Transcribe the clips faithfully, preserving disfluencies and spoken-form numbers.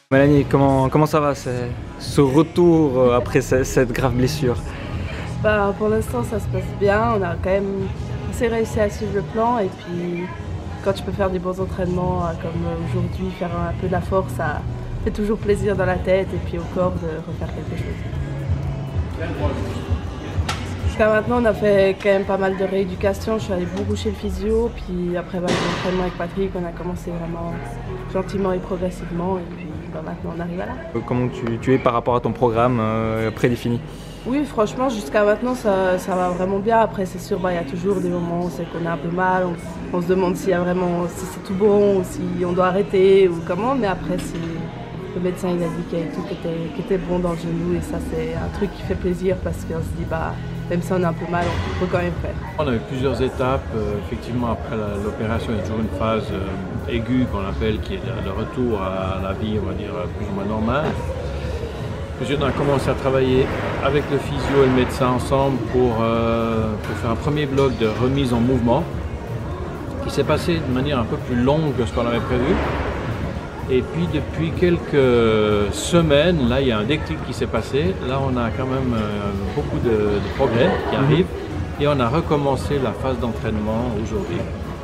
Mélanie, comment, comment ça va ce retour après cette grave blessure? Bah, pour l'instant ça se passe bien, on a quand même assez réussi à suivre le plan et puis quand tu peux faire des bons entraînements comme aujourd'hui, faire un peu de la force, ça fait toujours plaisir dans la tête et puis au corps de refaire quelque chose. Jusqu'à maintenant on a fait quand même pas mal de rééducation, je suis allée beaucoup chez le physio, puis après bah, l'entraînement avec Patrick on a commencé vraiment gentiment et progressivement et puis bah, maintenant on arrive à là. Comment tu, tu es par rapport à ton programme euh, prédéfini? Oui, franchement, jusqu'à maintenant, ça, ça va vraiment bien. Après, c'est sûr, bah, y a toujours des moments où c'est qu'on a un peu mal. On, on se demande s'il y a vraiment, si c'est tout bon ou si on doit arrêter ou comment. Mais après, si le médecin il a dit qu'il y avait tout qui était, qui était bon dans le genou. Et ça, c'est un truc qui fait plaisir parce qu'on se dit, bah, même si on a un peu mal, on peut quand même faire. On a eu plusieurs étapes. Euh, effectivement, après l'opération, il y a toujours une phase euh, aiguë qu'on appelle, qui est le, le retour à la vie, on va dire, plus ou moins normale. On a commencé à travailler avec le physio et le médecin ensemble pour, euh, pour faire un premier bloc de remise en mouvement qui s'est passé de manière un peu plus longue que ce qu'on avait prévu. Et puis depuis quelques semaines, là il y a un déclic qui s'est passé. Là on a quand même euh, beaucoup de, de progrès qui arrivent et on a recommencé la phase d'entraînement aujourd'hui.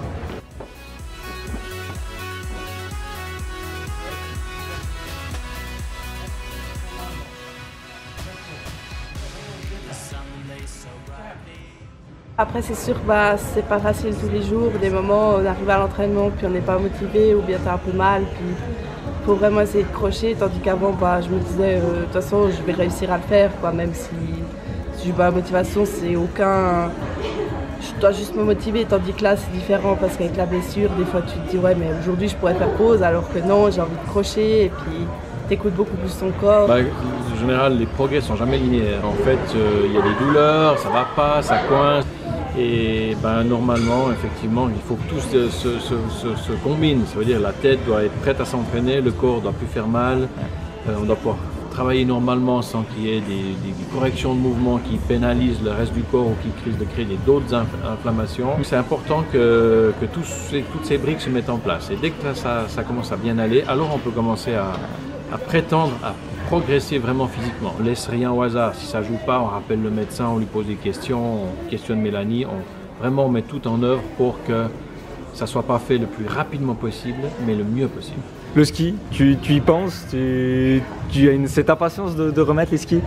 Après c'est sûr que bah, c'est pas facile tous les jours, des moments on arrive à l'entraînement puis on n'est pas motivé ou bien t'as un peu mal, puis il faut vraiment essayer de crocher, tandis qu'avant bah, je me disais euh, de toute façon je vais réussir à le faire, quoi, même si, si bah, la motivation c'est aucun, je dois juste me motiver, tandis que là c'est différent parce qu'avec la blessure des fois tu te dis ouais mais aujourd'hui je pourrais faire pause alors que non, j'ai envie de crocher et puis t'écoutes beaucoup plus ton corps. Bah, en général les progrès sont jamais linéaires, en fait il euh, y a des douleurs, ça va pas, ça coince. Et ben, normalement, effectivement, il faut que tout se, se, se, se, se combine. Ça veut dire que la tête doit être prête à s'entraîner, le corps doit plus faire mal. Euh, on doit pouvoir travailler normalement sans qu'il y ait des, des, des corrections de mouvement qui pénalisent le reste du corps ou qui risquent de créer d'autres inflammations. C'est important que, que tous ces, toutes ces briques se mettent en place. Et dès que ça, ça commence à bien aller, alors on peut commencer à, à prétendre à progresser vraiment physiquement. On ne laisse rien au hasard. Si ça ne joue pas, on rappelle le médecin, on lui pose des questions, on questionne Mélanie. On, vraiment, on met tout en œuvre pour que ça ne soit pas fait le plus rapidement possible, mais le mieux possible. Le ski, tu, tu y penses? Tu, tu as une, cette impatience de, de remettre les skis?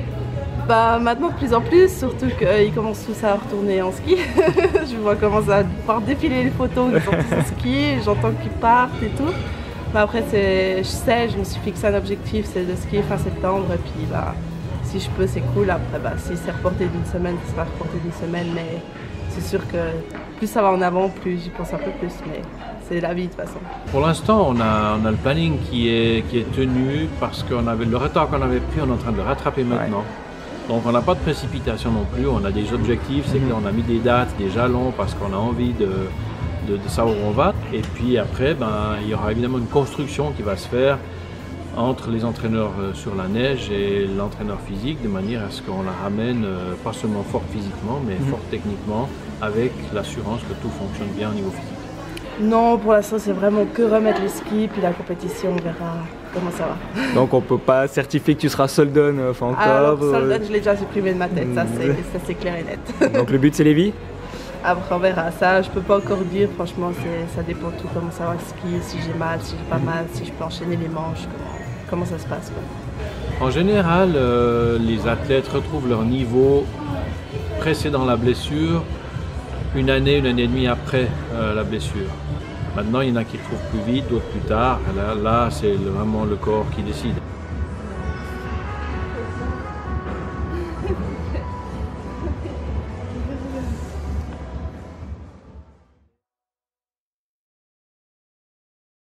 Bah, maintenant de plus en plus, surtout qu'ils commencent tous à retourner en ski. Je vois commencer à voir défiler les photos, ils sont tous en ski, j'entends qu'ils partent et tout. Mais après, je sais, je me suis fixé un objectif, c'est de skier fin septembre. Et puis, bah, si je peux, c'est cool. Après, bah, si c'est reporté d'une semaine, ça sera reporté d'une semaine. Mais c'est sûr que plus ça va en avant, plus j'y pense un peu plus. Mais c'est la vie de toute façon. Pour l'instant, on a, on a le planning qui est, qui est tenu parce qu'on avait le retard qu'on avait pris, on est en train de le rattraper maintenant. Ouais. Donc, on n'a pas de précipitation non plus. On a des objectifs, c'est mm-hmm. qu'on a mis des dates, des jalons parce qu'on a envie de. De, de savoir où on va, et puis après ben, il y aura évidemment une construction qui va se faire entre les entraîneurs euh, sur la neige et l'entraîneur physique de manière à ce qu'on la ramène euh, pas seulement fort physiquement mais mmh. fort techniquement avec l'assurance que tout fonctionne bien au niveau physique. Non, pour l'instant c'est vraiment que remettre les skis puis la compétition, on verra comment ça va. Donc on peut pas certifier que tu seras sold on euh, enfin, encore Alors sold on je l'ai déjà supprimé de ma tête, mmh. ça c'est clair et net. Donc le but c'est Lévis? Après on verra, ça je peux pas encore dire, franchement ça dépend de tout, comment ça va le ski, si j'ai mal, si j'ai pas mal, si je peux enchaîner les manches, comment, comment ça se passe quoi. En général, euh, les athlètes retrouvent leur niveau précédant la blessure une année, une année et demie après euh, la blessure. Maintenant il y en a qui le trouvent plus vite, d'autres plus tard, là, là c'est vraiment le corps qui décide.